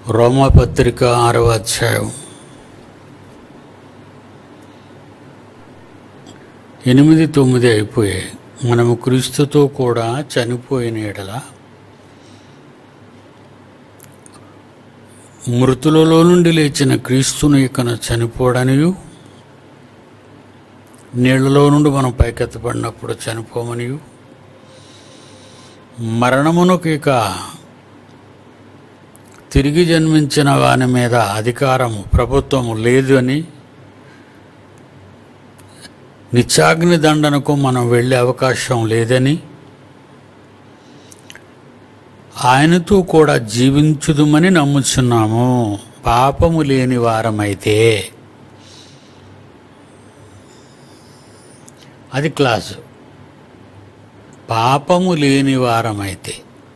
రోమాపత్రిక 6వ అధ్యాయం 8, 9 అయిపోయాయి. మనము క్రీస్తుతో కూడా చనిపోయిన ఎడల మృతులలో నుండి లేచిన క్రీస్తును ఇకను చనిపోవడనియు, నీళ్లలో నుండి మనం పైకెత్తబడినప్పుడు చనిపోమనియు, మరణమునకు ఇక తిరిగి జన్మించిన వాని మీద అధికారము ప్రభుత్వము లేదు అని, నిత్యాగ్ని దండనకు మనం వెళ్ళే అవకాశం లేదని, ఆయనతో కూడా జీవించుదుమని నమ్ముచున్నాము. పాపము లేని వారమైతే, అది క్లాసు. పాపము లేని వారమైతే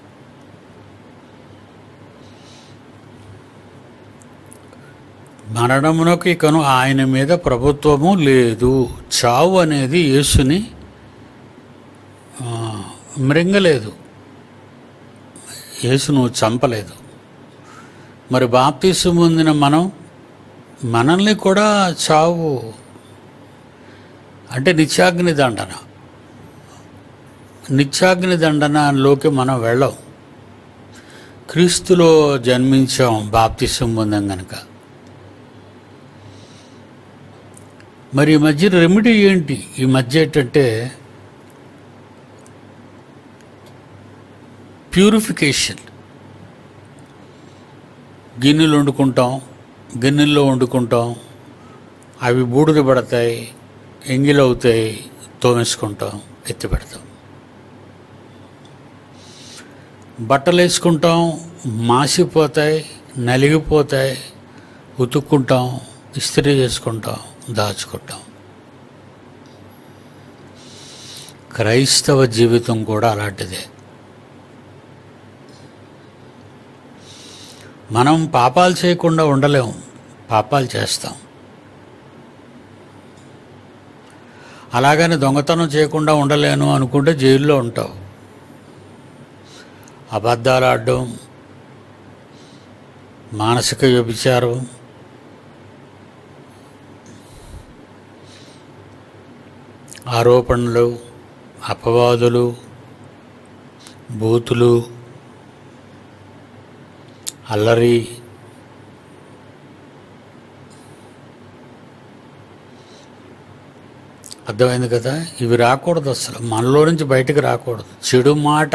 మరణమునకు ఇకను ఆయన మీద ప్రభుత్వము లేదు. చావు అనేది యేసుని మృంగలేదు, యేసును చంపలేదు. మరి బాప్తీసం పొందిన మనల్ని కూడా చావు అంటే నిత్యాగ్ని దండనలోకి మనం వెళ్ళాం. క్రీస్తులో జన్మించాం బాప్తీసం పొందాం కనుక. మరి ఈ మధ్య రెమెడీ ఏంటి? ఈ మధ్య ఏంటంటే ప్యూరిఫికేషన్. గిన్నెల్లో వండుకుంటాం, అవి బూడిద పడతాయి, ఎంగిలవుతాయి, తోమేసుకుంటాం, ఎత్తి పెడతాం. బట్టలు వేసుకుంటాం, మాసిపోతాయి, నలిగిపోతాయి, ఉతుక్కుంటాం, ఇస్త్రీ చేసుకుంటాం, దాచుకుంటాం. క్రైస్తవ జీవితం కూడా అలాంటిదే. మనం పాపాలు చేయకుండా ఉండలేము, పాపాలు చేస్తాం. అలాగని దొంగతనం చేయకుండా ఉండలేను అనుకుంటే జైల్లో ఉంటావు. అబద్ధాలు ఆడడం, మానసిక వ్యభిచారం, ఆరోపణలు, అపవాదులు, బూతులు, అల్లరి, అర్థమైంది కదా? ఇవి రాకూడదు, అసలు మనలో నుంచి బయటకు రాకూడదు. చెడు మాట,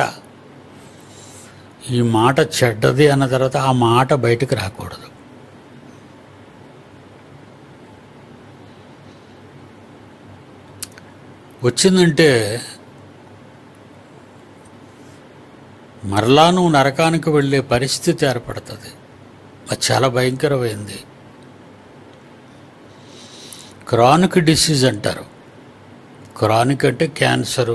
ఈ మాట చెడ్డది అన్న తర్వాత ఆ మాట బయటకు రాకూడదు. వచ్చిందంటే మరలా నువ్వు నరకానికి వెళ్ళే పరిస్థితి ఏర్పడుతుంది. అది చాలా భయంకరమైంది. క్రానిక్ డిసీజ్ అంటారు. క్రానిక్ అంటే cancer,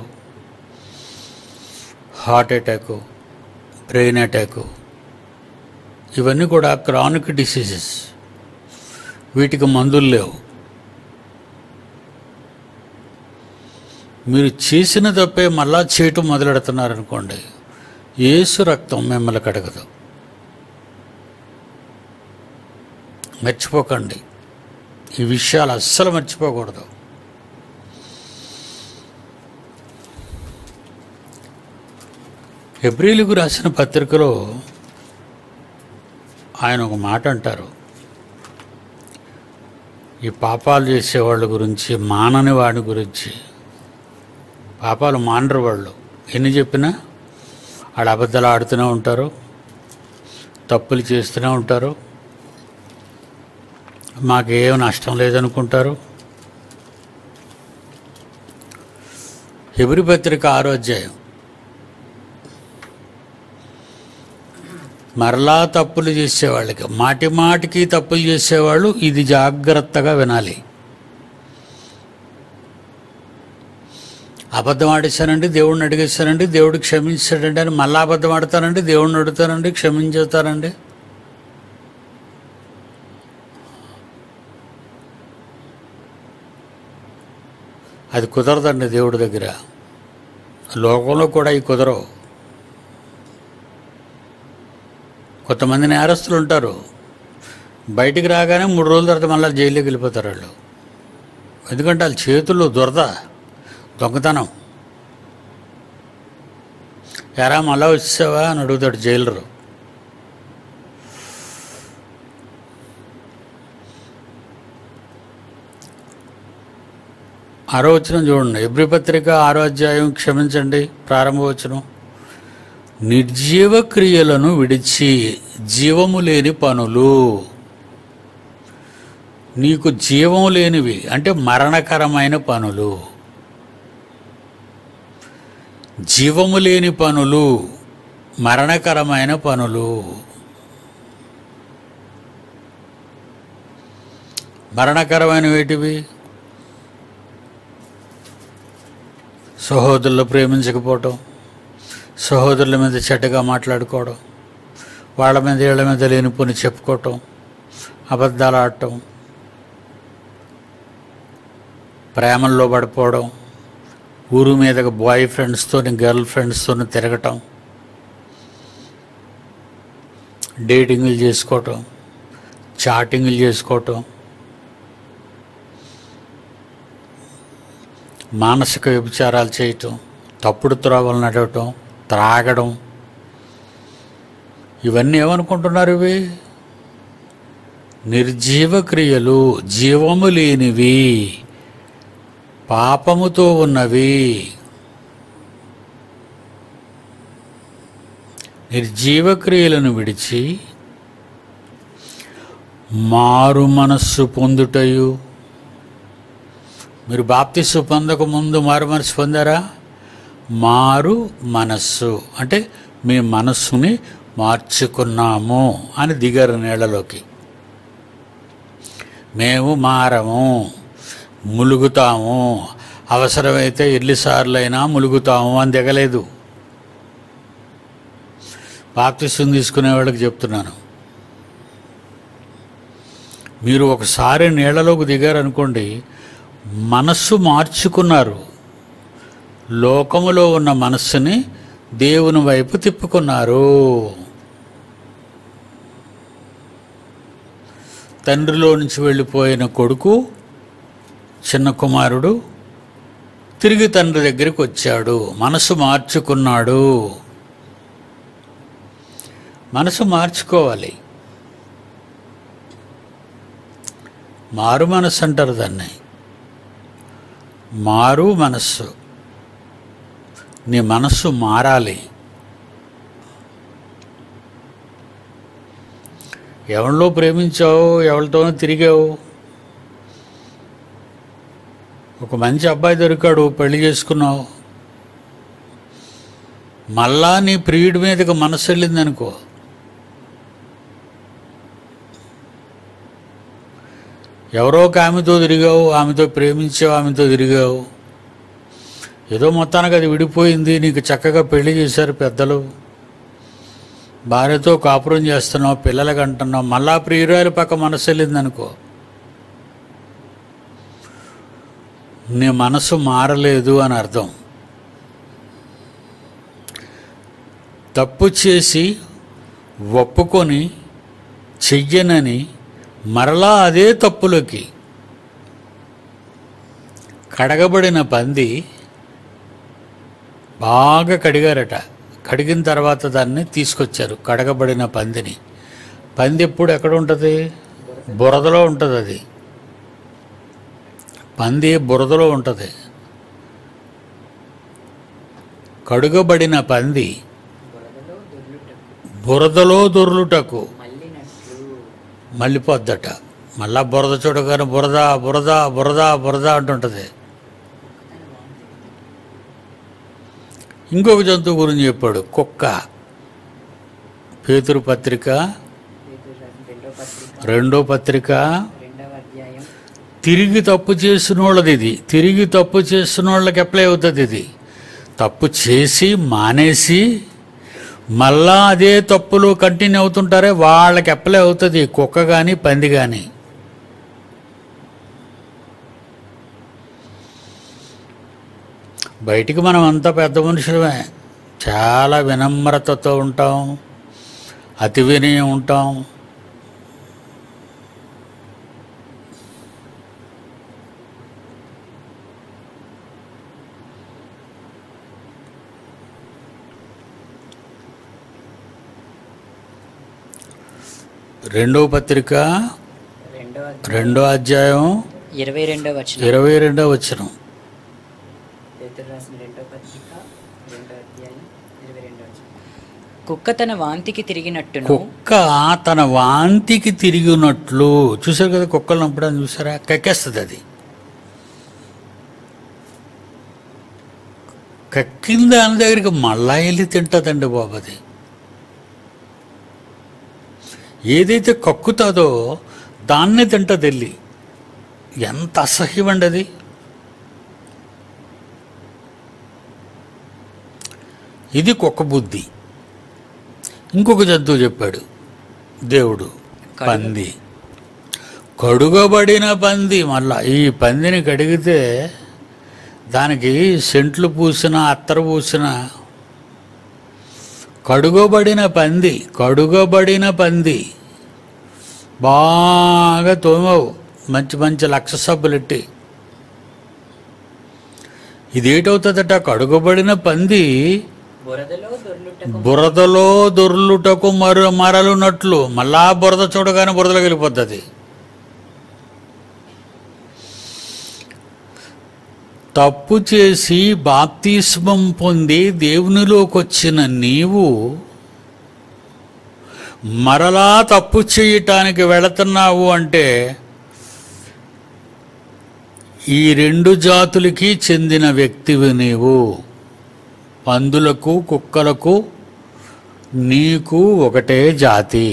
heart attack, brain attack, ఇవన్నీ కూడా క్రానిక్ డిసీజెస్. వీటికి మందులు లేవు. మీరు చేసిన తప్పే మళ్ళా చేయటం మొదలెడుతున్నారనుకోండి, యేసు రక్తం మిమ్మల్ని కడగదు. మర్చిపోకండి, ఈ విషయాలు అస్సలు మర్చిపోకూడదు. హెబ్రీయులకు రాసిన పత్రికలో ఆయన ఒక మాట అంటారు. ఈ పాపాలు చేసేవాళ్ళ గురించి, మానని వాడి గురించి. పాపాలు మానరు వాళ్ళు. ఎన్ని చెప్పినా వాళ్ళు అబద్ధాలు ఆడుతూనే ఉంటారు, తప్పులు చేస్తూనే ఉంటారు, మాకేం నష్టం లేదనుకుంటారు. హెబ్రీ పత్రిక 6వ అధ్యాయం. మరలా తప్పులు చేసేవాళ్ళకి, మాటికి తప్పులు చేసేవాళ్ళు ఇది జాగ్రత్తగా వినాలి. అబద్ధం ఆడేశానండి, దేవుడిని అడిగేశానండి, దేవుడు క్షమించాడండి అని మళ్ళీ అబద్ధం ఆడతానండి, దేవుడిని అడుగుతానండి, క్షమించేస్తానండి. అది కుదరదండి దేవుడి దగ్గర. లోకంలో కూడా ఈ కుదరవు. కొంతమంది నేరస్తులు ఉంటారు, బయటికి రాగానే 3 రోజుల తర్వాత మళ్ళీ జైల్లోకి వెళ్ళిపోతారు వాళ్ళు. ఎందుకంటే వాళ్ళ చేతుల్లో దురద, దొంగతనం. ఎరా మళ్ళా వచ్చావా అని అడుగుతాడు జైలరు. ఆరో వచనం చూడండి, ఎబ్రీ పత్రిక 6వ అధ్యాయం, క్షమించండి, ప్రారంభవచనం. నిర్జీవ క్రియలను విడిచి జీవము లేని పనులు. నీకు జీవం లేనివి అంటే మరణకరమైన పనులు, జీవము లేని పనులు, మరణకరమైన పనులు. మరణకరమైన వేటివి? సహోదరులు ప్రేమించకపోవటం, సహోదరుల మీద చెడ్డగా మాట్లాడుకోవడం, వాళ్ళ మీద వీళ్ళ మీద లేని పని చెప్పుకోవటం, అబద్ధాలు ఆడటం, ప్రేమల్లో పడిపోవడం, ఊరు మీదకి బాయ్ ఫ్రెండ్స్తో గర్ల్ ఫ్రెండ్స్తో తిరగటం, డేటింగ్లు చేసుకోవటం, చాటింగ్లు చేసుకోవటం, మానసిక వ్యభిచారాలు చేయటం, తప్పుడు త్రోవలు నడవటం, త్రాగడం. ఇవన్నీ ఏమనుకుంటున్నారు? ఇవి నిర్జీవ క్రియలు, జీవము లేనివి, పాపముతో ఉన్నవి. నిర్జీవ క్రియలను విడిచి మారు మనస్సు పొందుటయు. మీరు బాప్తిస్సు పొందక ముందు మారు మనస్సు పొందారా? మారు మనస్సు అంటే మీ మనస్సుని మార్చుకున్నాము అని దిగారు నీళ్ళలోకి. మేము మారము, ములుగుతాము, అవసరమైతే ఎన్నిసార్లైనా ములుగుతాము అని దిగలేదు. బాప్తిస్సు తీసుకునే వాళ్ళకి చెప్తున్నాను, మీరు ఒకసారి నీళ్ళలోకి దిగారనుకోండి, మనస్సు మార్చుకున్నారు. లోకములో ఉన్న మనస్సుని దేవుని వైపు తిప్పుకున్నారు. తండ్రిలో నుంచి వెళ్ళిపోయిన కొడుకు, చిన్న కుమారుడు తిరిగి తండ్రి దగ్గరికి వచ్చాడు. మనసు మార్చుకున్నాడు. మనసు మార్చుకోవాలి. మారు మనస్సు అంటారు దాన్ని. మారు మనస్సు. నీ మనస్సు మారాలి. ఎవరిలో ప్రేమించావు, ఎవరితోనో తిరిగావు. ఒక మంచి అబ్బాయి దొరికాడు, పెళ్లి చేసుకున్నావు. మళ్ళా నీ ప్రియుడి మీదకి మనసు వెళ్ళిందనుకో, ఎవరో ఒక ఆమెతో తిరిగావు, ఆమెతో ప్రేమించావు, ఆమెతో తిరిగావు. ఏదో మొత్తానికి అది విడిపోయింది, నీకు చక్కగా పెళ్లి చేశారు పెద్దలు, భార్యతో కాపురం చేస్తున్నావు, పిల్లలకి అంటున్నావు. మళ్ళా ప్రియురాలు పక్క మనసు వెళ్ళిందనుకో, నీ మనసు మారలేదు అని అర్థం. తప్పు చేసి ఒప్పుకొని చెయ్యనని మరలా అదే తప్పులోకి. కడగబడిన పంది బాగా కడిగారట. కడిగిన తర్వాత దాన్ని తీసుకొచ్చారు, కడగబడిన పందిని. పంది ఎప్పుడు ఎక్కడ ఉంటుంది? బురదలో ఉంటుంది. అది పంది బురదలో ఉంటుంది. కడుగబడిన పంది బురదలో దొర్లుటకు మళ్ళీపోద్దట. మళ్ళా బురద చూడగానే బురద బురద బురద బురద అంటుంటుంది. ఇంకొక జంతువు గురించి చెప్పాడు, కుక్క. పేతురు పత్రిక 2వ పత్రిక తిరిగి తప్పు చేసిన వాళ్ళది ఇది. తిరిగి తప్పు చేసిన వాళ్ళకి అప్లై అవుతుంది ఇది. తప్పు చేసి మానేసి మళ్ళా అదే తప్పులు కంటిన్యూ అవుతుంటారే వాళ్ళకి అప్లై అవుతుంది, కుక్క కానీ పంది కానీ. బయటికి మనం అంతా పెద్ద మనుషులమే, చాలా వినమ్రతతో ఉంటాం, అతి వినయం ఉంటాం. రెండవ పత్రిక 2వ అధ్యాయం 22వ వచనం. 22వ వచనం. పేతురు రాసిన 2వ పత్రిక 2వ అధ్యాయం 22వ వచనం. కుక్క తన వాంతికి తిరిగినట్టును. కుక్క తన వాంతికి తిరిగినట్లు. చూసారు కదా, కుక్కలు నంపడానికి చూసారా, కక్కేస్తుంది అది. కక్కిన దాని దగ్గరికి మళ్ళా వెళ్ళి తింటుందండి బాబు. అది ఏదైతే కక్కుతుందో దాన్నే తింటుంది వెళ్ళి. ఎంత అసహ్యం అండి అది. ఇది కుక్క బుద్ధి. ఇంకొక జంతువు చెప్పాడు దేవుడు, పంది. కడుగబడిన పంది. మళ్ళా ఈ పందిని కడిగితే దానికి సెంట్లు పూసిన అత్తర పూసిన కడుగబడిన పంది బాగా తోమవు, మంచి మంచి లక్ష సబ్బులెట్టి. ఇదేటవుతుందట, కడుగబడిన పంది బురదలో దొర్లుటకు మరలునట్లు. మళ్ళా బురద చూడగానే బురదలోకి వెళ్ళిపోతుంది. తప్పు చేసి బాప్తిస్మం పొంది దేవునిలోకి వచ్చిన నీవు మరలా తప్పు చేయటానికి వెళుతున్నావు అంటే ఈ రెండు జాతులకి చెందిన వ్యక్తివి నీవు. పందులకు కుక్కలకు నీకు ఒకటే జాతి.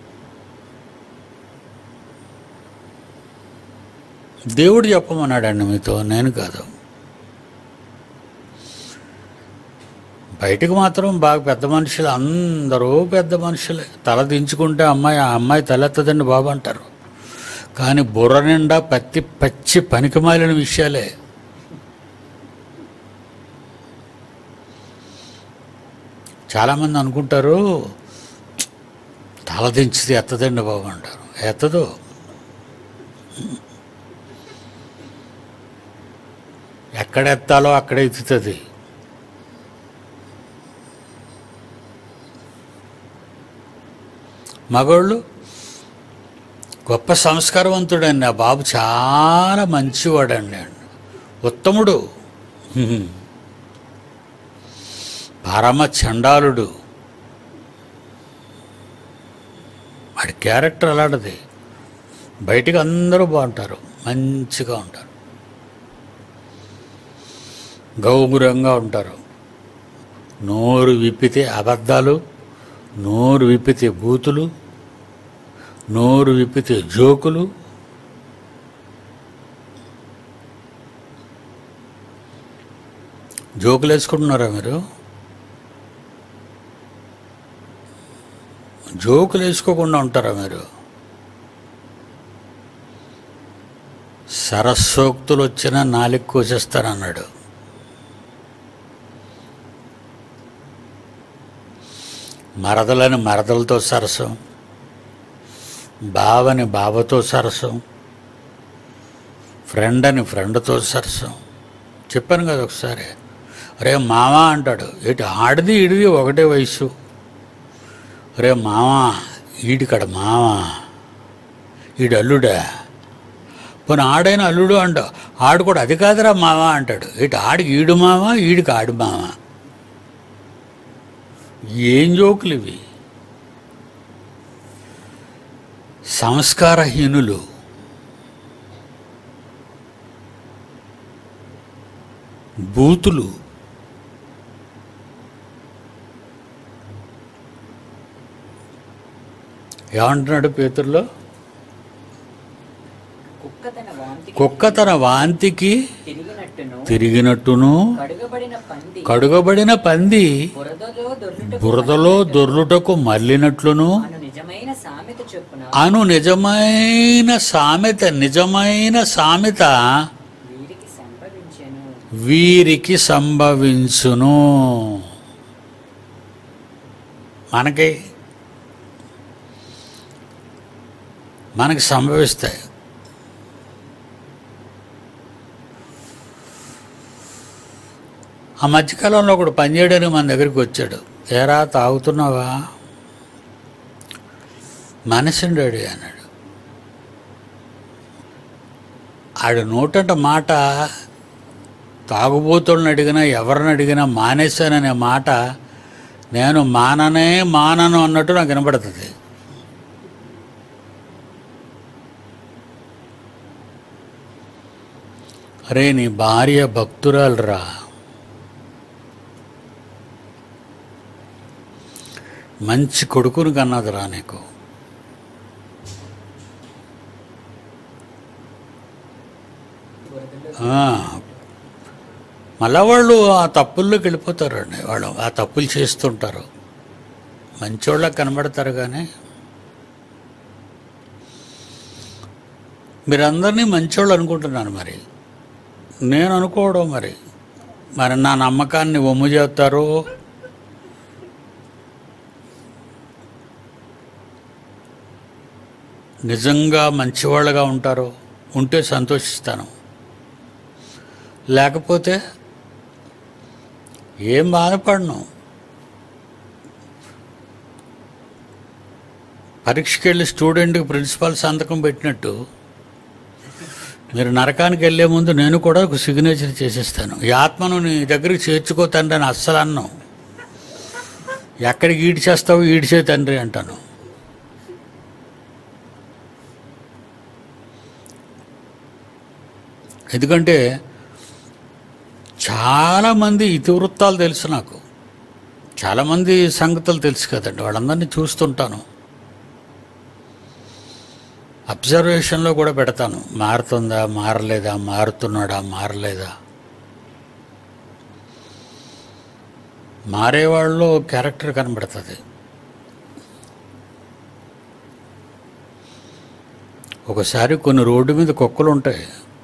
దేవుడు చెప్పమన్నాడండి మీతో, నేను కాదు. బయటకు మాత్రం బాగా పెద్ద మనుషులు, అందరూ పెద్ద మనుషులే. తల దించుకుంటే ఆ అమ్మాయి తలెత్తదండి బాబు అంటారు. కానీ బుర్ర నిండా పచ్చి పనికిమాలిన విషయాలే. చాలామంది అనుకుంటారు తల దించితే ఎత్తదండి బాబు అంటారు. ఎత్తదు. ఎక్కడ ఎత్తాలో అక్కడ ఎత్తుతుంది. మగవాళ్ళు గొప్ప సంస్కారవంతుడండి ఆ బాబు, చాలా మంచివాడండి, ఉత్తముడు. పరమ చండాలుడు. వాడి క్యారెక్టర్ అలాంటిది. బయటికి అందరూ బాగుంటారు, మంచిగా ఉంటారు, గౌగురంగా ఉంటారు. నోరు విప్పితే అబద్ధాలు, నోరు విప్పితే బూతులు, నోరు విప్పితే జోకులు. జోకులు వేసుకుంటున్నారా మీరు? జోకులు వేసుకోకుండా ఉంటారా మీరు? సరస్సోక్తులు వచ్చినా నాలుగు కోసేస్తానన్నాడు. మరదలని మరదలతో సరసం, బావని బావతో సరసం, ఫ్రెండ్ అని ఫ్రెండ్తో సరసం. చెప్పాను కదా ఒకసారి, రే మామ అంటాడు. ఇటు ఆడిది ఈడిది ఒకటే వయసు. రే మామ, ఈడికడ మామ, ఈడు అల్లుడా. పోనీ ఆడైన అల్లుడు అంటావు, ఆడు కూడా అది కాదురా మామ అంటాడు. ఇటు ఆడికి ఈడు మామ, ఈడికి ఆడు మామ. ఏం జోకులు ఇవి? సంస్కారహీనులు. బూతులు. ఏమంటున్నాడు పేతురులో? కుక్క తన వాంతికి తిరిగినట్టును కడుగబడిన పంది బురదలో దొర్లుటకు మళ్ళినట్లును అను నిజమైన సామెత వీరికి సంభవించును. మనకి మనకి సంభవిస్తాయి. ఆ మధ్యకాలంలో ఒకడు పనిచేయడానికి మన దగ్గరికి వచ్చాడు. ఏరా తాగుతున్నావా? మానేసండి డాడీ అన్నాడు. ఆడు నోటంట మాట తాగుబోతులను అడిగినా ఎవరిని అడిగినా మానేశాననే మాట నేను మానను అన్నట్టు నాకు వినపడుతుంది. అరే నీ భార్య భక్తురాలురా, మంచి కొడుకుని కన్నదిరా నీకు. మళ్ళా వాళ్ళు ఆ తప్పుల్లోకి వెళ్ళిపోతారండి. వాళ్ళు ఆ తప్పులు చేస్తుంటారు, మంచోళ్ళకి కనబడతారు. కానీ మీరందరినీ మంచోళ్ళు అనుకుంటున్నాను, మరి నేను అనుకోవడం మరి నా నమ్మకాన్ని ఒమ్ము చేస్తారు. నిజంగా మంచివాళ్ళుగా ఉంటారు, ఉంటే సంతోషిస్తాను, లేకపోతే ఏం బాధపడను. పరీక్షకి వెళ్ళి స్టూడెంట్కి ప్రిన్సిపాల్ సంతకం పెట్టినట్టు మీరు నరకానికి వెళ్ళే ముందు నేను కూడా ఒక సిగ్నేచర్ చేసేస్తాను. ఈ ఆత్మను నీ దగ్గరికి చేర్చుకో తండ్రి అని అస్సలు అన్నాను. ఎక్కడికి ఈడ్ చేస్తావు, ఈడ్చే తండ్రి అంటాను. ఎందుకంటే చాలామంది ఇతివృత్తాలు తెలుసు నాకు, చాలామంది సంగతులు తెలుసు కదండి, వాళ్ళందరినీ చూస్తుంటాను. అబ్జర్వేషన్లో కూడా పెడతాను, మారుతుందా మారలేదా, మారుతున్నాడా మారలేదా. మారేవాళ్ళలో క్యారెక్టర్ కనబడుతుంది. ఒకసారి కొన్ని రోడ్డు మీద కుక్కలు ఉంటాయి,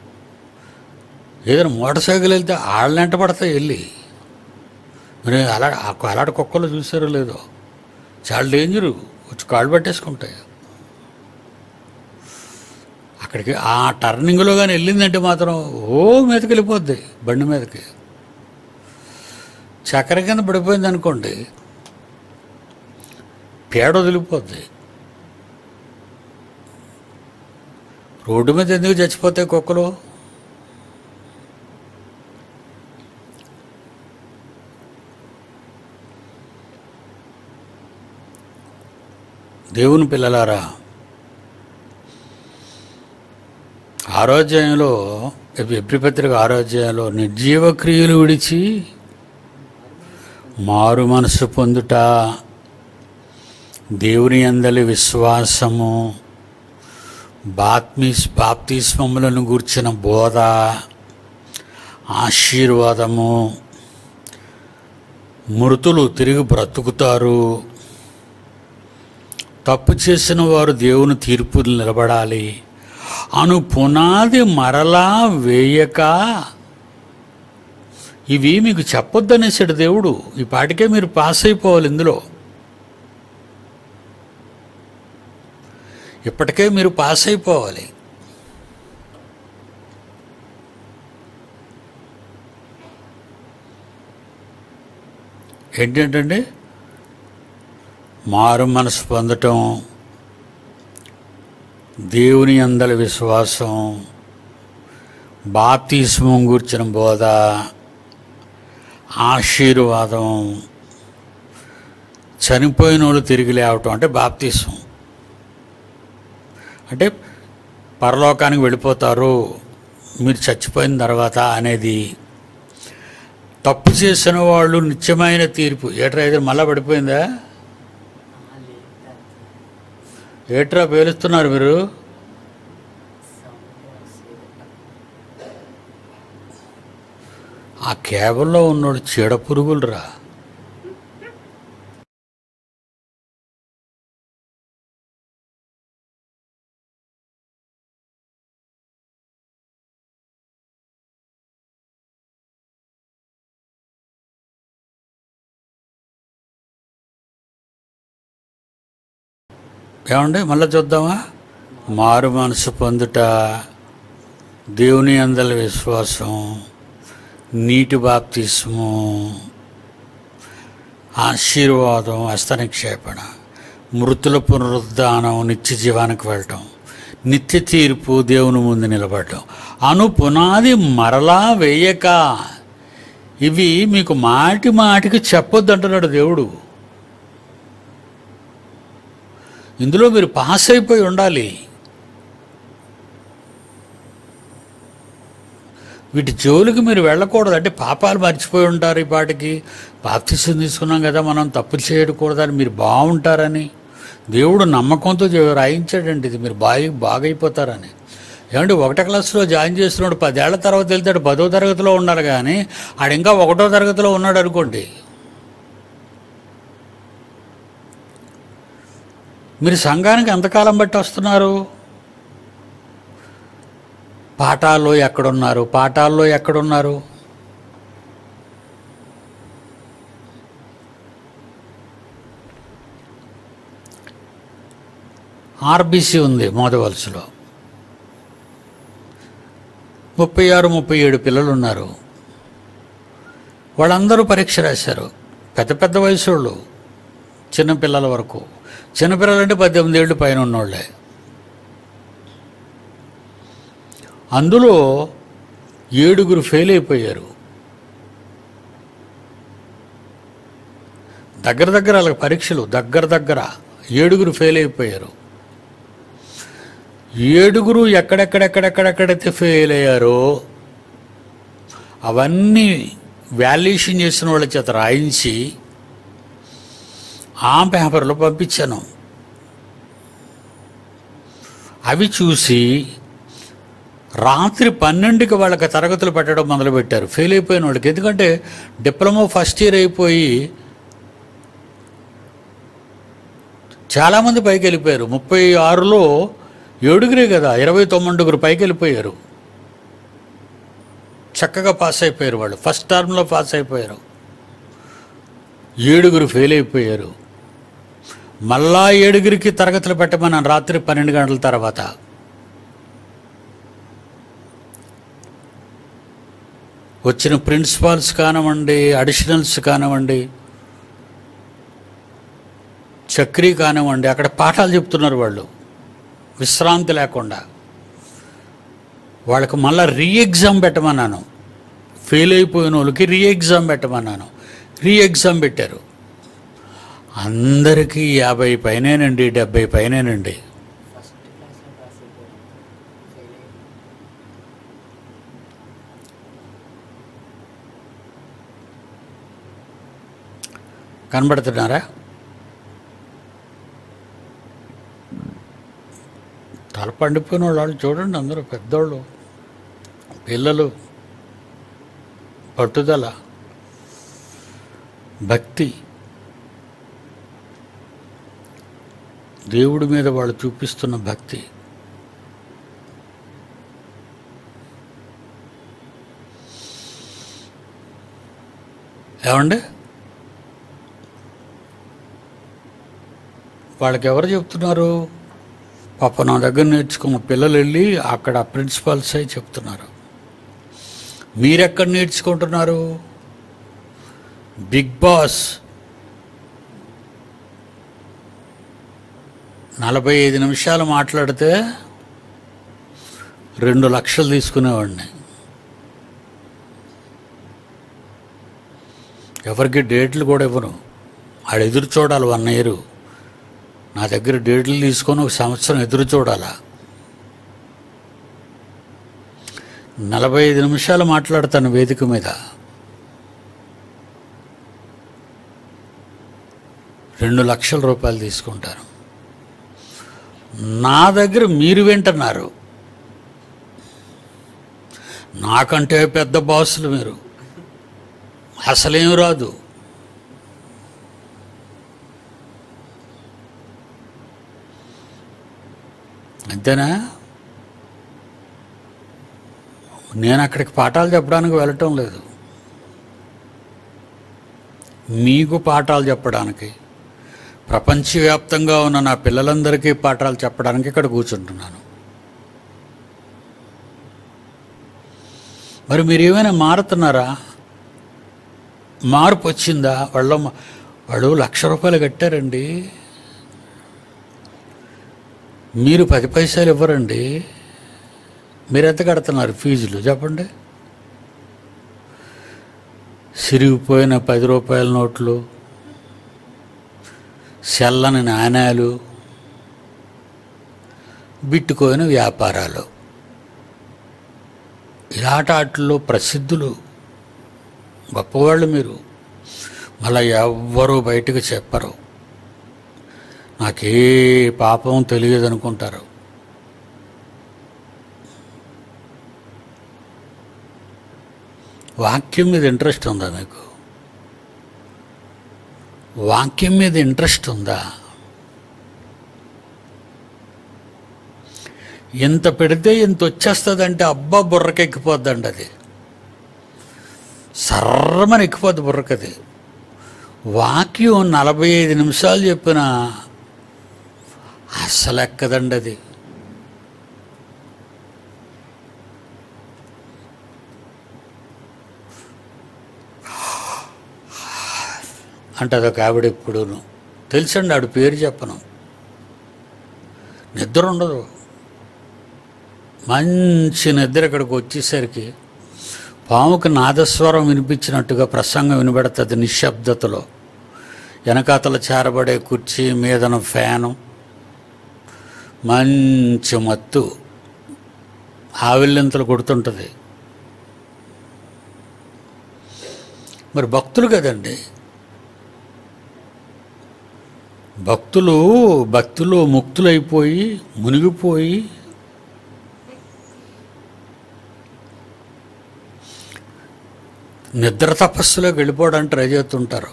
ఏదైనా మోటార్ సైకిల్ వెళ్తే వాళ్ళని వెంట పడతాయి వెళ్ళి. మీరు అలాంటి కుక్కలు చూసారో లేదో, చాలా డేంజరు, వచ్చి కాళ్ళు పట్టేసుకుంటాయి. అక్కడికి ఆ టర్నింగ్లో కానీ వెళ్ళిందంటే మాత్రం మీదకి వెళ్ళిపోద్ది, బండి మీదకి. చక్కెర కింద పడిపోయింది అనుకోండి, పేడ వదిలిపోద్ది. రోడ్డు మీద ఎందుకు చచ్చిపోతాయి కుక్కలు? దేవుని పిల్లలారా, ఆరోగ్యంలో ఎబ్రిపత్రిక ఆరోగ్యంలో నిర్జీవ క్రియలు విడిచి మారు మనసు పొందుట, దేవుని యందలి విశ్వాసము, బాప్తిస్మములను గూర్చిన బోధ, ఆశీర్వాదము, మృతులు తిరిగి బ్రతుకుతారు, తప్పు చేసిన వారు దేవుని తీర్పులు నిలబడాలి అను పునాది మరలా వేయక, ఇవి మీకు చెప్పొద్దనేసాడు దేవుడు. ఈ పాటికే మీరు పాస్ అయిపోవాలి, ఇందులో ఇప్పటికే మీరు పాస్ అయిపోవాలి. ఏంటంటే మారు మనసు పొందటం, దేవుని యందలి విశ్వాసం, బాప్తిస్మం గూర్చిన బోధ, ఆశీర్వాదం, చనిపోయిన వాళ్ళు తిరిగి లేవటం అంటే బాప్తిస్మం. అంటే పరలోకానికి వెళ్ళిపోతారు మీరు చచ్చిపోయిన తర్వాత అనేది. తప్పు చేసిన వాళ్ళు నిత్యమైన తీర్పు. ఏట్రా ఇది మళ్ళా పడిపోయిందా? ఏట్రా పేలుస్తున్నారు మీరు? ఆ కేబుల్లో ఉన్నోడు చీడ పురుగులురా. ఏమండి మళ్ళీ చూద్దామా? మారు మనసు పొందుట, దేవుని యందల విశ్వాసం, నీటి బాప్తిస్ము, ఆశీర్వాదం, హస్తనిక్షేపణ, మృతుల పునరుద్ధానం, నిత్య జీవానికి వెళ్ళటం, నిత్య తీర్పు, దేవుని ముందు నిలబడటం అను పునాది మరలా వేయక, ఇవి మీకు మాటి మాటికి చెప్పొద్దు అంటున్నాడు దేవుడు. ఇందులో మీరు పాస్ అయిపోయి ఉండాలి. వీటి జోలికి మీరు వెళ్ళకూడదు. అంటే పాపాలు మర్చిపోయి ఉంటారు. ఈ పాటికి బాప్తిసం తీసుకున్నాం కదా, మనం తప్పు చేయకూడదని, మీరు బాగుంటారని దేవుడు నమ్మకంతో రాయించాడండి. ఇది మీరు బాగైపోతారని. ఏమంటే 1వ క్లాసులో జాయిన్ చేస్తున్నాడు, 10 ఏళ్ల తర్వాత వెళ్తాడు, 10వ తరగతిలో ఉండాలి. కానీ ఆడు ఇంకా 1వ తరగతిలో ఉన్నాడు అనుకోండి. మీరు సంఘానికి ఎంతకాలం బట్టి వస్తున్నారు? పాఠాల్లో ఎక్కడున్నారు? ఆర్బీసీ ఉంది మోదవలసలో, 36-37 పిల్లలు ఉన్నారు. వాళ్ళందరూ పరీక్ష రాశారు. పెద్ద వయసు వాళ్ళు, చిన్నపిల్లల వరకు. చిన్నపిల్లలంటే 18 ఏళ్ళు పైన ఉన్నోళ్ళే. అందులో 7 ఫెయిల్ అయిపోయారు. దగ్గర వాళ్ళకి పరీక్షలు దగ్గర 7 ఫెయిల్ అయిపోయారు. 7 ఎక్కడెక్కడైతే ఫెయిల్ అయ్యారో అవన్నీ వాల్యుయేషన్ చేసిన వాళ్ళ చేత రాయించి ఆ పేపర్లో పంపించాను. అవి చూసి రాత్రి 12కి వాళ్ళకి తరగతులు పెట్టడం మొదలుపెట్టారు ఫెయిల్ అయిపోయిన వాళ్ళకి. ఎందుకంటే డిప్లొమా ఫస్ట్ ఇయర్ అయిపోయి చాలామంది పైకి వెళ్ళిపోయారు. 36లో 7 కదా, 29 పైకి వెళ్ళిపోయారు. చక్కగా పాస్ అయిపోయారు. వాళ్ళు ఫస్ట్ టర్మ్లో పాస్ అయిపోయారు. 7 ఫెయిల్ అయిపోయారు. మళ్ళా 7 తరగతులు పెట్టమన్నాను రాత్రి 12 గంటల తర్వాత. వచ్చిన ప్రిన్సిపాల్స్ కానివ్వండి, అడిషనల్స్ కానివ్వండి, చక్రీ కానివ్వండి, అక్కడ పాఠాలు చెప్తున్నారు వాళ్ళు విశ్రాంతి లేకుండా. వాళ్ళకి మళ్ళీ రీఎగ్జామ్ పెట్టమన్నాను. ఫెయిల్ అయిపోయిన వాళ్ళకి రీఎగ్జామ్ పెట్టమన్నాను. రీఎగ్జామ్ పెట్టారు. అందరికీ 50 పైనేనండి, 70 పైనేనండి. కనబడుతున్నారా? తల పండిపోయిన వాళ్ళు చూడండి. అందరూ పెద్దోళ్ళు, పిల్లలు, పట్టుదల, భక్తి, దేవుడి మీద వాళ్ళు చూపిస్తున్న భక్తి. ఏమండి, వాళ్ళకి ఎవరు చెప్తున్నారు? పాప నా దగ్గర నేర్చుకున్న పిల్లలు వెళ్ళి అక్కడ ప్రిన్సిపాల్స్ అయి చెప్తున్నారు. మీరెక్కడ నేర్చుకుంటున్నారు? బిగ్ బాస్ 45 నిమిషాలు మాట్లాడితే 2 లక్షలు తీసుకునేవాడిని. ఎవరికి డేట్లు కూడా ఇవ్వను. ఆడ ఎదురు చూడాలి 1 ఇయర్. నా దగ్గర డేట్లు తీసుకొని 1 సంవత్సరం ఎదురు చూడాలా. 45 నిమిషాలు మాట్లాడతాను వేదిక మీద. 2 లక్షల రూపాయలు తీసుకుంటారు. నా దగ్గర మీరు వింటున్నారు. నాకంటే పెద్ద బాసులు మీరు. అసలేం రాదు. అంతేనా? నేను అక్కడికి పాఠాలు చెప్పడానికి వెళ్ళటం లేదు, మీకు పాఠాలు చెప్పడానికి. ప్రపంచవ్యాప్తంగా ఉన్న నా పిల్లలందరికీ పాఠాలు చెప్పడానికి ఇక్కడ కూర్చుంటున్నాను. మరి మీరు ఏమైనా మారుతున్నారా? మార్పు వచ్చిందా? వాళ్ళు ₹1,00,000 కట్టారండి, మీరు 10 పైసలు ఇవ్వరండి. మీరు ఎంత కడుతున్నారు ఫీజులు చెప్పండి? సిరిగిపోయిన ₹10 నోట్లు, చెల్లని నాణ్యాలు, బిట్టుకోయిన వ్యాపారాలు, ఇలాంటి వాటిల్లో ప్రసిద్ధులు గొప్పవాళ్ళు మీరు. మళ్ళీ ఎవ్వరూ బయటకు చెప్పరు. నాకే పాపం తెలియదు అనుకుంటారు. వాక్యం మీద ఇంట్రెస్ట్ ఉందా మీకు? వాక్యం మీద ఇంట్రెస్ట్ ఉందా? ఇంత పెడితే ఇంత వచ్చేస్తుందంటే అబ్బా బుర్రకెక్కిపోద్దండి. అది సర్రమని ఎక్కిపోద్ది బుర్రకది. వాక్యం 45 నిమిషాలు చెప్పిన అస్సలు ఎక్కదండి అది. అంటే అదొక ఆవిడ ఎప్పుడూను తెలుసండి, ఆవిడ పేరు చెప్పను. నిద్ర ఉండదు, మంచి నిద్ర. ఇక్కడికి వచ్చేసరికి పాముకి నాదస్వరం వినిపించినట్టుగా ప్రసంగం వినబడుతుంది నిశ్శబ్దతలో. వెనకాతల చేరబడే కుర్చీ మీదన ఫ్యాను, మంచి మత్తు ఆవిల్లింతలు కొడుతుంటుంది. మరి భక్తులు కదండి, భక్తులు ముక్తులైపోయి మునిగిపోయి నిద్ర తపస్సులోకి వెళ్ళిపోవడానికి ట్రై చేస్తుంటారు.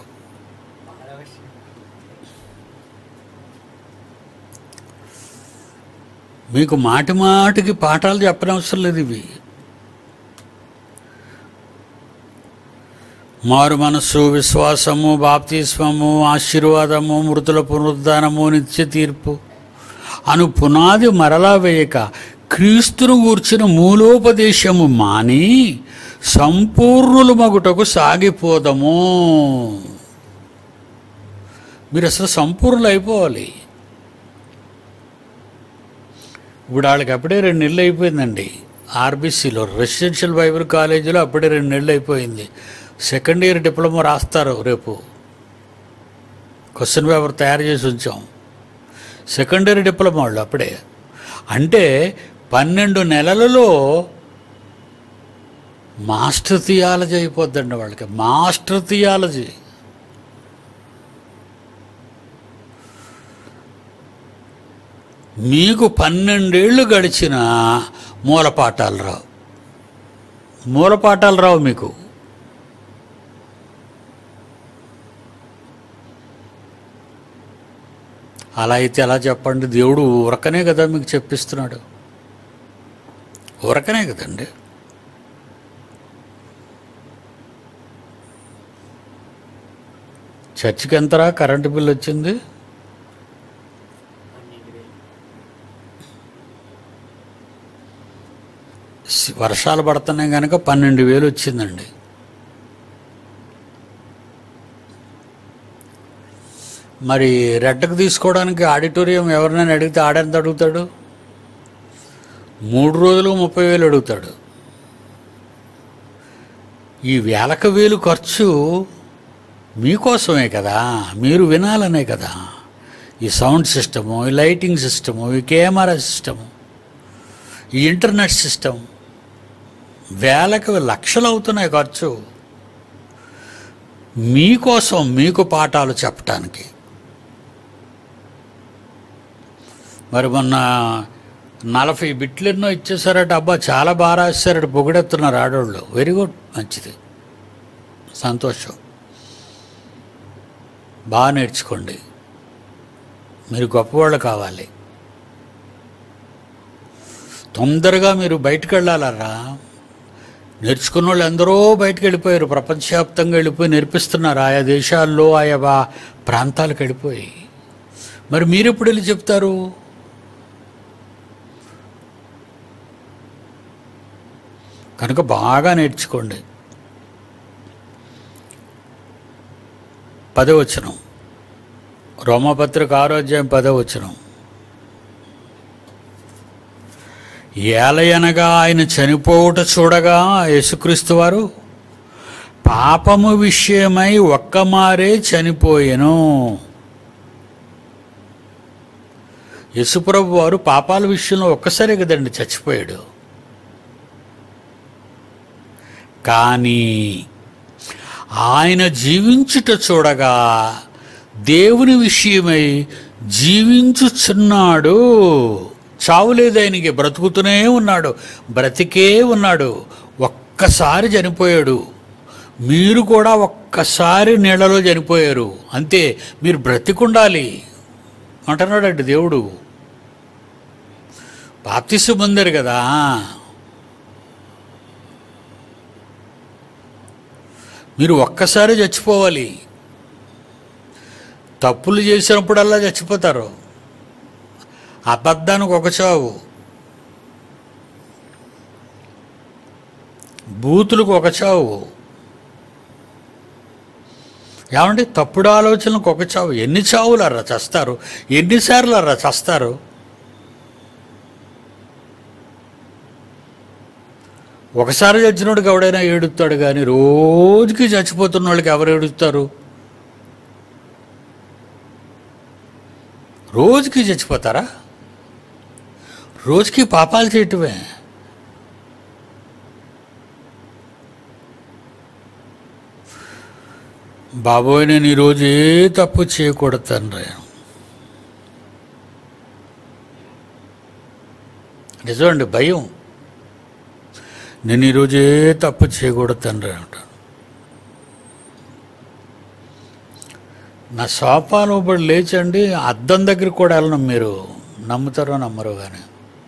మీకు మాటి మాటికి పాఠాలు చెప్పనవసరం లేదు. ఇవి మారు మనస్సు, విశ్వాసము, బాప్తిస్మము, ఆశీర్వాదము, మృతుల పునరుద్ధానము, నిత్య తీర్పు అను పునాది మరలా వేయక క్రీస్తును గూర్చిన మూలోపదేశము మాని సంపూర్ణులు మగుటకు సాగిపోదము. మీరు అసలు సంపూర్ణులు అయిపోవాలి. ఇప్పుడు వాళ్ళకి అప్పుడే 2 నెలలు అయిపోయిందండి. ఆర్బీసీలో రెసిడెన్షియల్ బైబిల్ కాలేజీలో అప్పుడే 2 నెలలు అయిపోయింది. సెకండ్ ఇయర్ డిప్లొమా రాస్తారు రేపు. క్వశ్చన్ పేపర్ తయారు చేసి ఉంచాం. సెకండ్ ఇయర్ డిప్లొమా వాళ్ళు అప్పుడే. అంటే 12 నెలలలో మాస్టర్ థియాలజీ అయిపోద్దండి వాళ్ళకి. Master theology. మీకు 12 ఏళ్ళు గడిచిన మూలపాఠాలు రావు మీకు. అలా అయితే ఎలా చెప్పండి? దేవుడు ఊరకనే కదా మీకు చెప్పిస్తున్నాడు. ఊరకనే కదండి. చర్చికి ఎంతరా కరెంటు బిల్లు వచ్చింది? వర్షాలు పడుతున్నాయి కనుక 12,000 వచ్చిందండి. మరి రెంట్కి తీసుకోవడానికి ఆడిటోరియం ఎవరినైనా అడిగితే ఆడెంత అడుగుతాడు? 3 రోజులు 30,000 అడుగుతాడు. ఈ వేలకు వేలు ఖర్చు మీకోసమే కదా, మీరు వినాలనే కదా. ఈ సౌండ్ సిస్టము, ఈ లైటింగ్ సిస్టము, ఈ కెమెరా సిస్టము, ఈ ఇంటర్నెట్ సిస్టమ్, వేలకు లక్షలు అవుతున్నాయి ఖర్చు మీకోసం, మీకు పాఠాలు చెప్పటానికి. మరి మొన్న 40 బిట్లు ఎన్నో ఇచ్చేసారట. అబ్బా చాలా బాగా రాశారట, పొగిడెత్తున్నారు ఆడవాళ్ళు. వెరీ గుడ్, మంచిది, సంతోషం. బాగా నేర్చుకోండి. మీరు గొప్పవాళ్ళు కావాలి. తొందరగా మీరు బయటకు వెళ్ళాలరా. నేర్చుకున్న వాళ్ళు ఎందరో బయటకు వెళ్ళిపోయారు. ప్రపంచవ్యాప్తంగా వెళ్ళిపోయి నేర్పిస్తున్నారు. ఆయా దేశాల్లో, ఆయా ప్రాంతాలకు వెళ్ళిపోయి మరి మీరెప్పుడు వెళ్ళి చెప్తారు? కనుక బాగా నేర్చుకోండి. 10వ వచనం, రోమాపత్రిక 6వ అధ్యాయం 10వ వచనం. ఏలయనగా ఆయన చనిపోవుట చూడగా యేసుక్రీస్తు వారు పాపము విషయమై ఒక్కమారే చనిపోయెను. యేసుప్రభు వారు పాపాల విషయంలో ఒక్కసారే కదండి చచ్చిపోయాడు. కానీ ఆయన జీవించుట చూడగా దేవుని విషయమై జీవించుచున్నాడు. చావు లేదు ఆయనకి, బ్రతుకుతూనే ఉన్నాడు, బ్రతికే ఉన్నాడు. ఒక్కసారి చనిపోయాడు. మీరు కూడా ఒక్కసారి నీళ్ళలో చనిపోయారు, అంతే. మీరు బ్రతికుండాలి అంటున్నాడండి దేవుడు. బాప్తిసం పొందారు కదా, మీరు ఒక్కసారి చచ్చిపోవాలి. తప్పులు చేసినప్పుడల్లా చచ్చిపోతారు. అబద్ధానికి ఒక చావు, బూతులకు ఒక చావు, ఏమండి తప్పుడు ఆలోచనలకు ఒక చావు. ఎన్ని చావులరా చస్తారు? ఎన్నిసార్లు అరా చస్తారు? ఒకసారి చచ్చినోడికి ఎవడైనా ఏడుస్తాడు, కానీ రోజుకి చచ్చిపోతున్న వాళ్ళకి ఎవరు ఏడుస్తారు? రోజుకి చచ్చిపోతారా? రోజుకి పాపాలు చేయటమే. బాబోయ్, నేను ఈరోజు ఏ తప్పు చేయకూడదు తండ్రి. నిజమండి, భయం. నేను ఈరోజు ఏ తప్పు చేయకూడదు తండ్రి అంటాను. నా సోపాను ఇప్పుడు లేచండి, అద్దం దగ్గరికి కూడా వెళ్ళను. మీరు నమ్ముతారో నమ్మరో కానీ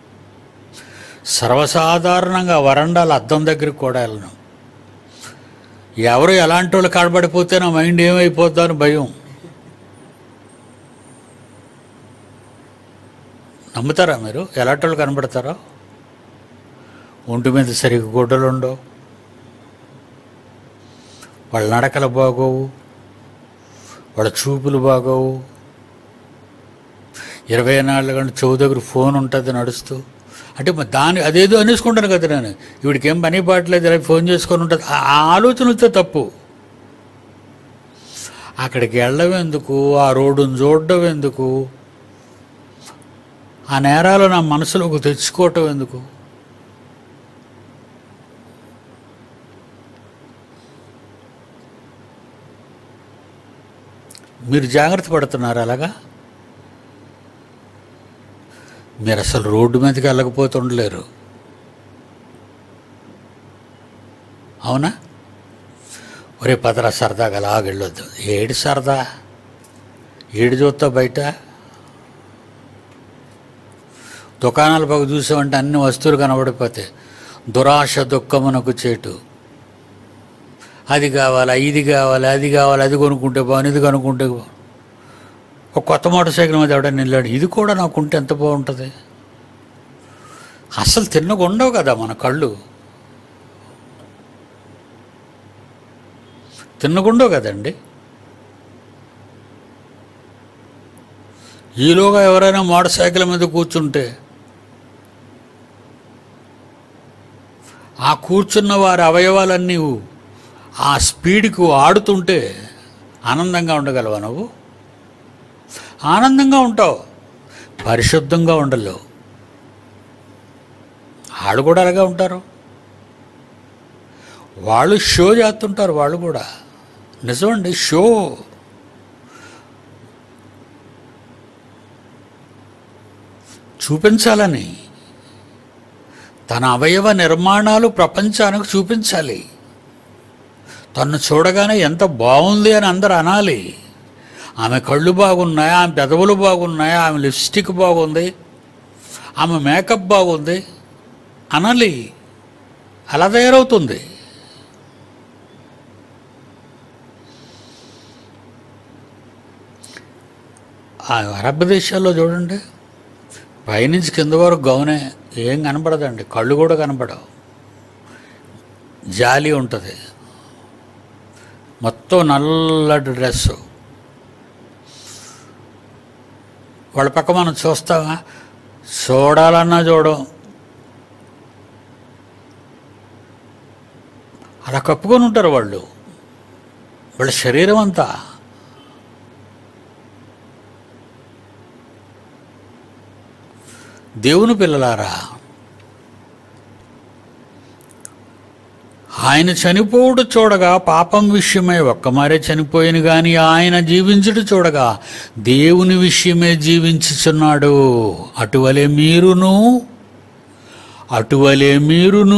సర్వసాధారణంగా వరండాల అద్దం దగ్గరికి కూడా వెళ్ళను. ఎవరు ఎలాంటి వాళ్ళు కాడబడిపోతే నా మైండ్ ఏమైపోద్దో అని భయం. నమ్ముతారా మీరు? ఎలాంటి వాళ్ళు కనబడతారో? ఒంటి మీద సరిగ్గా గుడ్డలు ఉండవు, వాళ్ళ నడకలు బాగోవు, వాళ్ళ చూపులు బాగోవు. 24 గంటలు చెవు దగ్గర ఫోన్ ఉంటుంది నడుస్తూ. అంటే అదేదో అనేసుకుంటాను కదా నేను, వీడికి ఏం పని పాటలేదు, ఇలా ఫోన్ చేసుకొని ఉంటుంది. ఆ ఆలోచన వస్తే తప్పు. అక్కడికి వెళ్ళడం ఎందుకు? ఆ రోడ్డును చూడడం ఎందుకు? ఆ నేరాలు నా మనసులోకి తెచ్చుకోవటం ఎందుకు? మీరు జాగ్రత్త పడుతున్నారు అలాగా? మీరు అసలు రోడ్డు మీదకి వెళ్ళకపోతుండలేరు, అవునా? ఒరే పదరా సరదాగా అలాగెళ్ళొద్దు. ఏడు సరదా? ఏడు చూస్తా బయట దుకాణాల పక్క చూసామంటే అన్ని వస్తువులు కనబడిపోతాయి. దురాశ దుఃఖమునకు చేటు. అది కావాలి, ఇది కావాలి, అది కావాలి, అది కొనుక్కుంటే బాగుంది, ఇది కొనుక్కుంటే బాగుంది. ఒక కొత్త మోటార్ సైకిల్ మీద ఎవడని నిల్లాడు, ఇది కూడా నాకుంటే ఎంత బాగుంటుంది. అసలు తిన్నగుండవు కదా మన కళ్ళు, తిన్నగుండవు కదండి. ఈలోగా ఎవరైనా మోటార్ సైకిల్ మీద కూర్చుంటే ఆ కూర్చున్న వారి అవయవాలన్నీ ఆ స్పీడ్కు ఆడుతుంటే ఆనందంగా ఉండగలవా నువ్వు? ఆనందంగా ఉంటావు, పరిశుద్ధంగా ఉండలేవు. వాళ్ళు కూడా అలాగే ఉంటారు. వాళ్ళు షో చేస్తుంటారు, వాళ్ళు కూడా. నిజమండి, షో. చూపించాలని తన అవయవ నిర్మాణాలు ప్రపంచానికి చూపించాలి. తను చూడగానే ఎంత బాగుంది అని అందరు అనాలి. ఆమె కళ్ళు బాగున్నాయి, ఆమె పెదవులు బాగున్నాయి, ఆమె లిప్స్టిక్ బాగుంది, ఆమె మేకప్ బాగుంది అనాలి. అలా తయారవుతుంది. ఆ అరబ్ దేశాల్లో చూడండి, పైనుంచి కింద వరకు గౌనే, ఏం కనపడదండి, కళ్ళు కూడా కనపడవు, జాలి ఉంటుంది, మొత్తం నల్లటి డ్రెస్సు. వాళ్ళ పక్క మనం చూస్తామా? చూడాలన్నా చూడం. అలా కప్పుకొని ఉంటారు వాళ్ళు, వాళ్ళ శరీరం అంతా. దేవుని పిల్లలారా, ఆయన చనిపోవుడు చూడగా పాపం విషయమై ఒక్కమారే చనిపోయిన గాని ఆయన జీవించుట చూడగా దేవుని విషయమే జీవించుచున్నాడు. అటువలే మీరును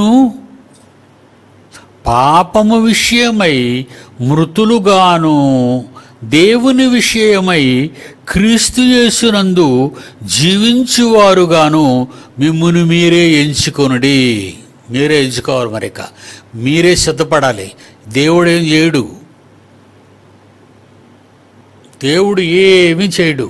పాపము విషయమై మృతులుగాను దేవుని విషయమై క్రీస్తు యేసునందు జీవించువారుగాను మిమ్మును మీరే ఎంచుకొనుడి. మీరే ఎంచుకోవాలి, మరిక మీరే సిద్ధపడాలి. దేవుడేం చేయడు, దేవుడు ఏమీ చేయడు.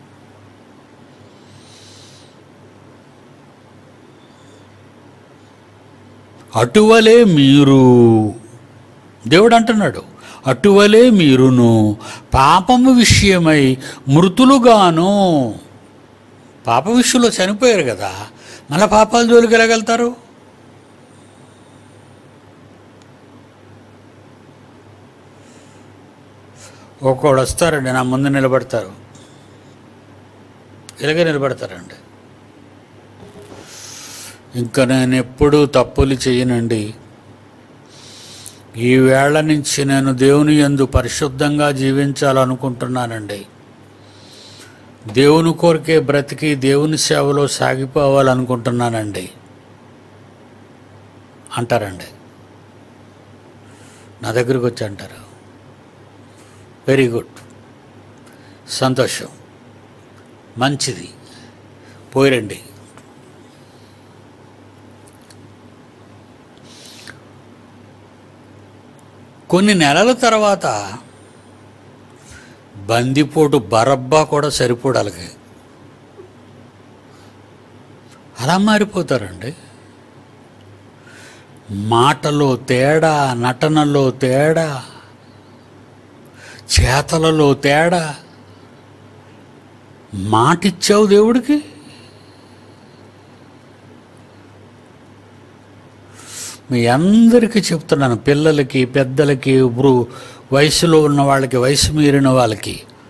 అటువలే మీరు, దేవుడు అంటున్నాడు, అటువలే మీరును పాపము విషయమై మృతులుగాను. పాప విషయంలో చనిపోయారు కదా, మళ్ళీ పాపాల జోలికి వెళ్ళగలుగుతారు? ఒక్కోడు వస్తారండి, నా ముందు నిలబడతారు, ఇలాగే నిలబడతారండి. ఇంకా నేను ఎప్పుడూ తప్పులు చేయనండి, ఈ వేళ నుంచి నేను దేవుని యందు పరిశుద్ధంగా జీవించాలనుకుంటున్నానండి, దేవుని కోరికే బ్రతికి దేవుని సేవలో సాగిపోవాలనుకుంటున్నానండి అంటారండి. నా దగ్గరికి వచ్చి అంటారు, వెరీ గుడ్, సంతోషం, మంచిది, పోయిరండి. కొన్ని నెలల తర్వాత బందిపోటు బరబ్బా కూడా సరిపోడాలికి అలా మారిపోతారండి. మాటలో తేడా, నటనలో తేడా, చేతలలో తేడా. మాటిచ్చావు దేవుడికి, మీ అందరికీ చెప్తున్నాను, పిల్లలకి, పెద్దలకి, ఇప్పుడు వయసులో ఉన్న వాళ్ళకి, వయసు మీరిన వాళ్ళకి,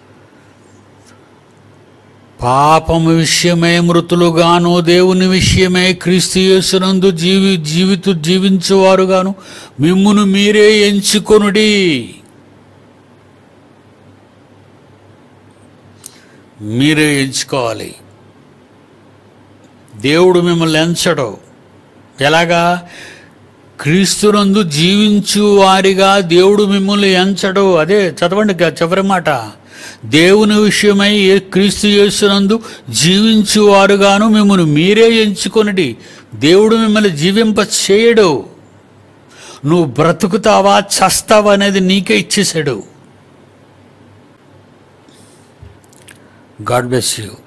పాపము విషయమే మృతులుగాను దేవుని విషయమే క్రీస్తు యేసునందు జీవించువారుగాను మిమ్మును మీరే ఎంచుకొనుడి. మీరే ఎంచుకోవాలి. దేవుడు మిమ్మల్ని ఎంచడు. ఎలాగా? క్రీస్తునందు జీవించు వారిగా దేవుడు మిమ్మల్ని ఎంచడు. అదే చదవండి చివరి మాట, దేవుని విషయమై క్రీస్తు యేసునందు జీవించువారుగాను మిమ్మల్ని మీరే ఎంచుకొనిడి. దేవుడు మిమ్మల్ని జీవింప చేయడు. నువ్వు బ్రతుకుతావా చస్తావా అనేది నీకే ఇచ్చేసాడు. God bless you.